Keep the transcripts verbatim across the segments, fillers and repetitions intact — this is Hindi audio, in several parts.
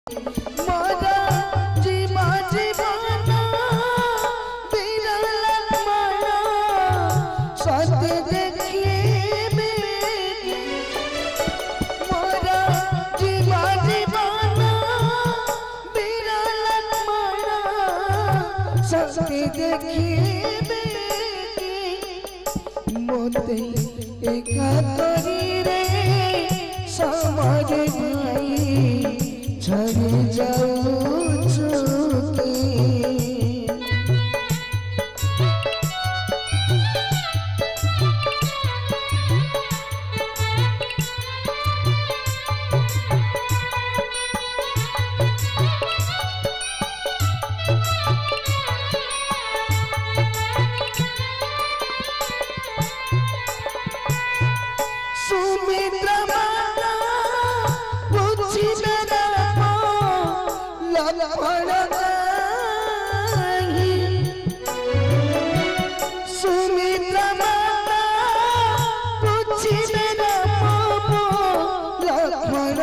मोरा जीवा जीवाना बिना लक्ष्मणा सत्य देखिए बेगी मोरा जीवा जीवाना बिना लक्ष्मणा सत्य देखिए बेगी मोते एका करी रे समाज भाई झरी जाऊं चुकी सुमित्रा माता पूछी मेरा लक्ष्मण सुमित्रा माता पूछी मेरा लक्ष्मण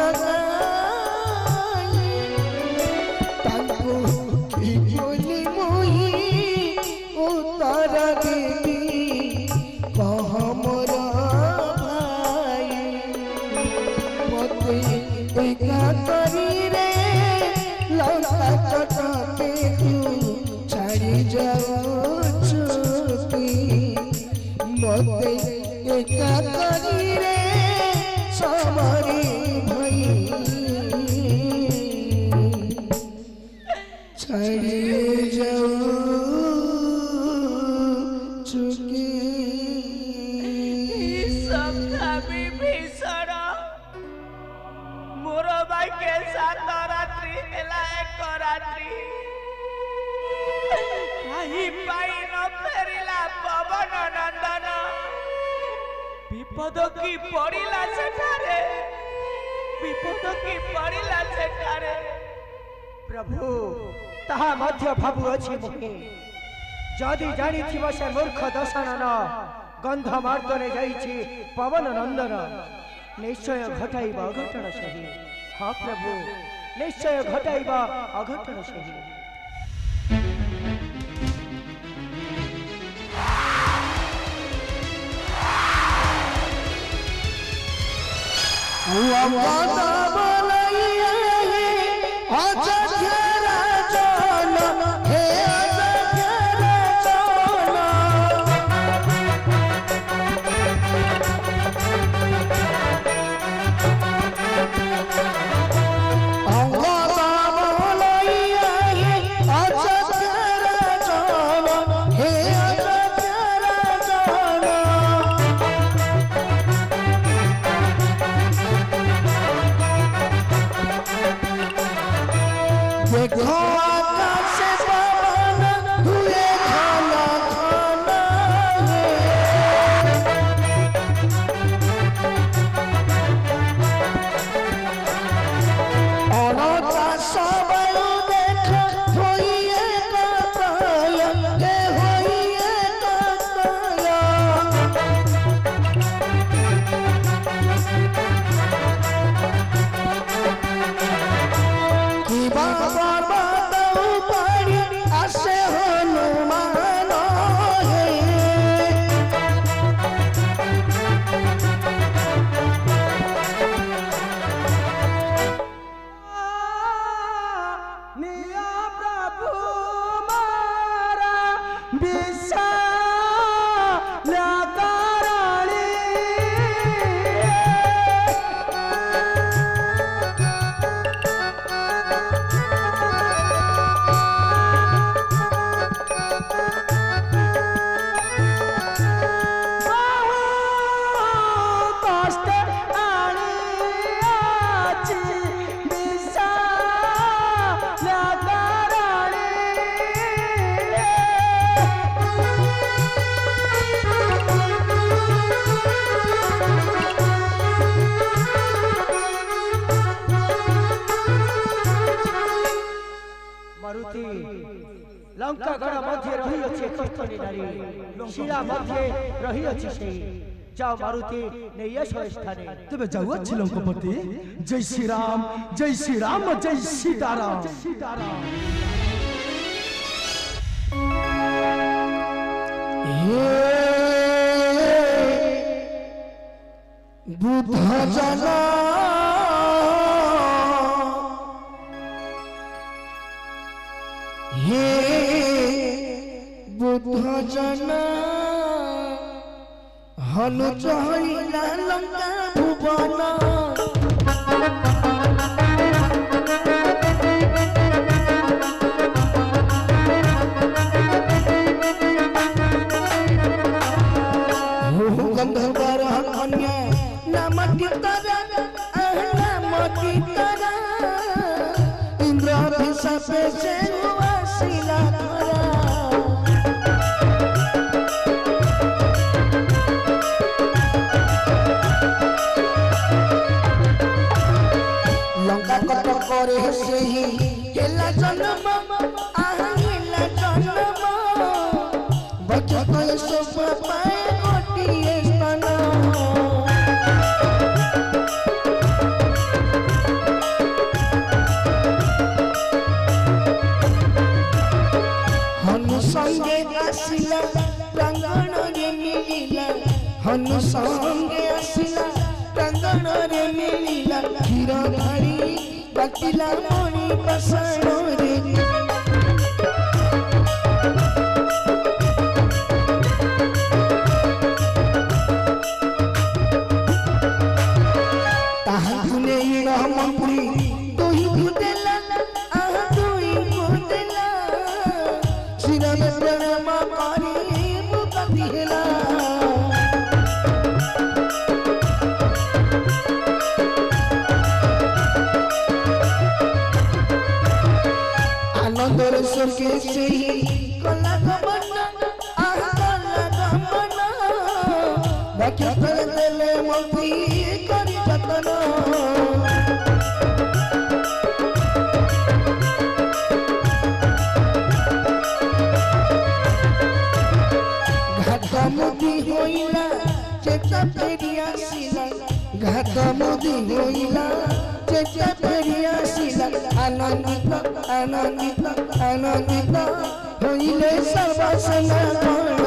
बोली मोही उत्तर देवी कह मोर भाई मते एका करी रे लंका चटके तू छाड़ी जाओ चुकी मते एका करी रे समरी भई छाड़ी जाओ चुकी मोर भाई के साथ रात्रि मिला एक रात्रि कहीं पाई न फेरिला पवन नंदन विपद की पड़िला सेठारे विपद की पड़िला सेठारे प्रभु ताहा मध्य भाबु अछि मुखे जदि जानी थिव से मूर्ख दशानन गंध मार्दने जाइछि पवन नंदन निश्चय घटाइबा अघटन सही। हाँ प्रभु निश्चय घटाइबा अघटन सही। लंका गण मध्य रही अच्छे कीर्तनी नारी शिला मध्य रही अच्छी से যাও মারুতি নেই এসো স্থানে। তবে যাও আছে লঙ্কাপতি। জয় শ্রীরাম জয় শ্রীরাম জয় সীতারাম। বুদ্ধ জানা হে বুদ্ধ জানা হনু চহিলা লঙ্কা ভুবন। गंधर्वर कन्या नाम तारा नाम तारा इंद्राभिशापे से वासिला तारा। लंका कट करे से ही हेला जन्म आहिला जन्म बचत सब पाए गोटिए स्तन। हनु संगे आसिला प्रांगण रे मिलिला हनु संगे आसिला प्रांगण रे मिलिला क्षीर धारी बाटिला मणि पाषाण रे। मंत्री तू ही देला आह तू ही देला सिरा में प्रेम करी मुक्ति हेला। आनंद स्वर्गे से ही कला गमन आह कला गमन व्याख्या कर देले मंत्री करी जतन। घातमुदी होइला चेता फेरी आसिला घात मुदी होइला चेता फेरी आसिला। आनंदित आनंदित आनंदित होइले सर्वसना गण।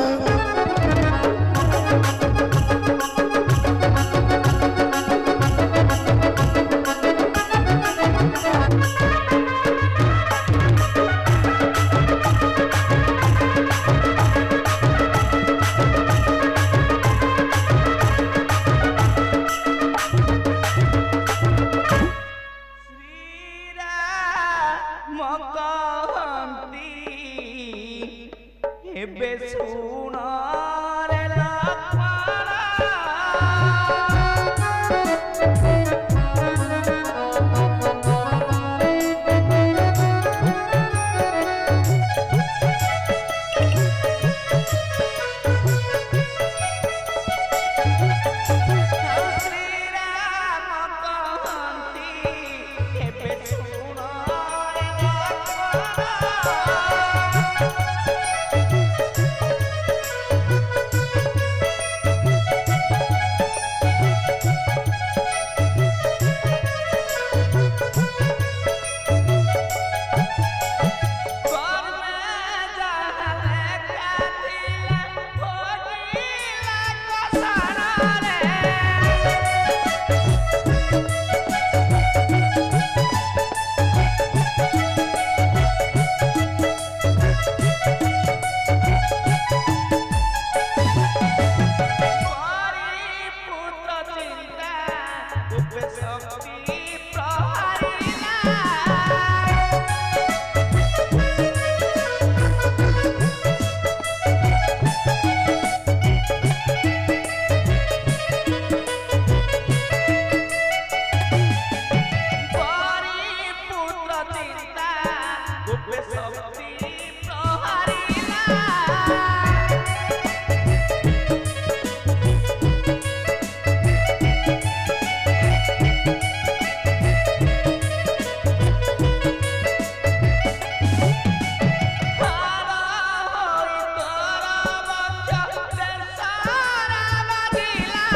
Dila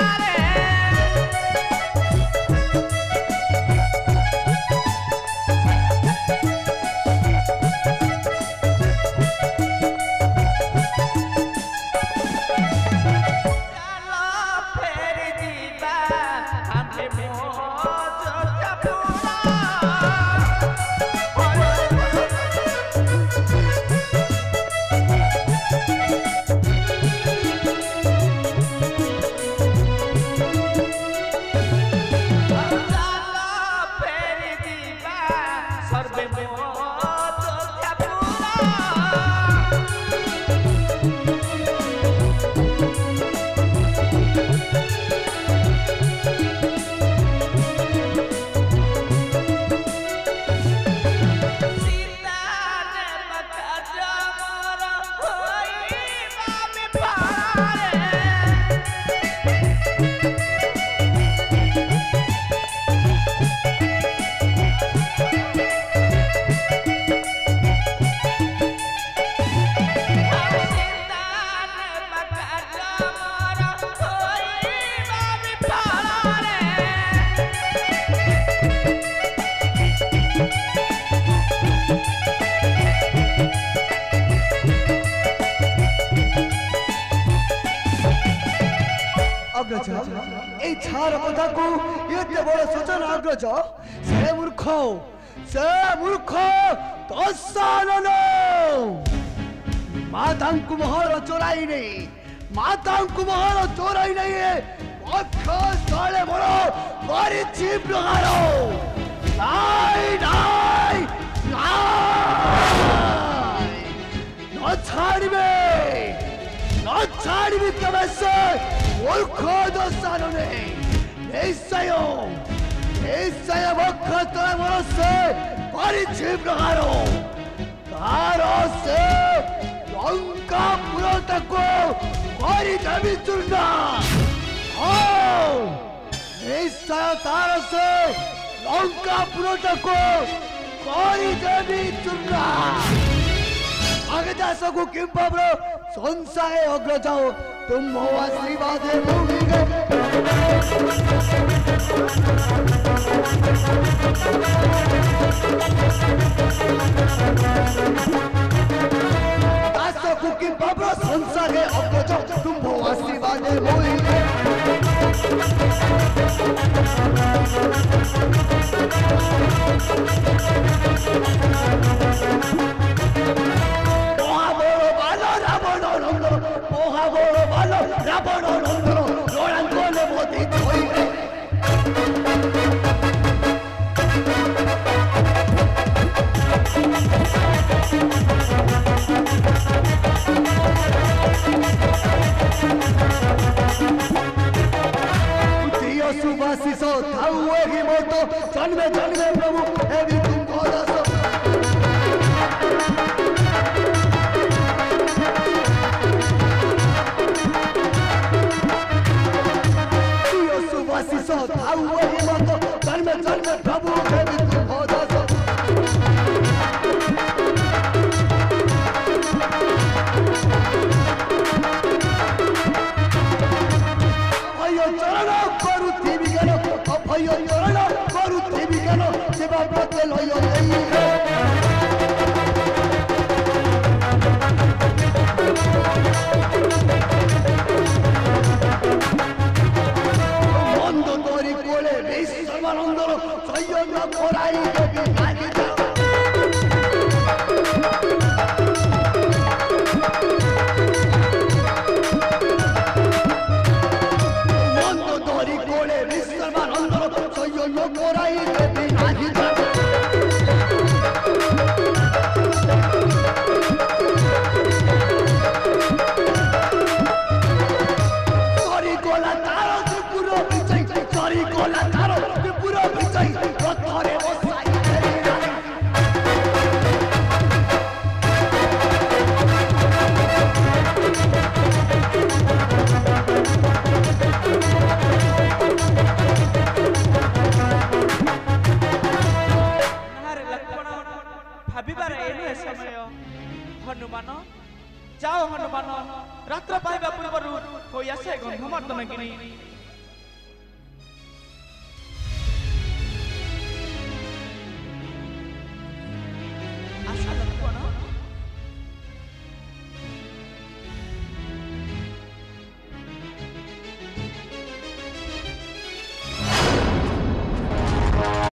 देबो तो पूरा अग्रज ए छार कथा को एते बड़ सूचना अग्रज से मूर्ख से मूर्ख दशानन मातांकु मोहर चोराई नहीं मातांकु मोहर चोराई नहीं पक्ष स्थले बड़ परिछि प्रकार नाई नाई नाई न छाड़िबे न छाड़िबे तबे से मूर्ख दशानने निश्चय निश्चय मुख तले मनसे परिछि प्रकार तार से लंका पुरतको करि देवी चूर्ण निश्चय तार से लंका पुरतको करि देवी चूर्ण आगे दासको किंपब्र संशय अग्रज तुम हो आशीर्वाद दासको किंपब्र संशय अग्रज तुम हो आशीर्वाद रावण नंदन रणांगन मोदी छोइले दियो सुभाषिष थाउ एहि मोतो जन्मे जन्मे प्रभु एवि तुम दास जन्म जन्म प्रभु अभय चरण करुथिबि ज्ञान अभय चरण करुथिबि ज्ञान सेवा व्रत लय हनुमान जाओ हनुमान रात्र पाइबा पूर्व हो आसे गंधमर्दन गिरी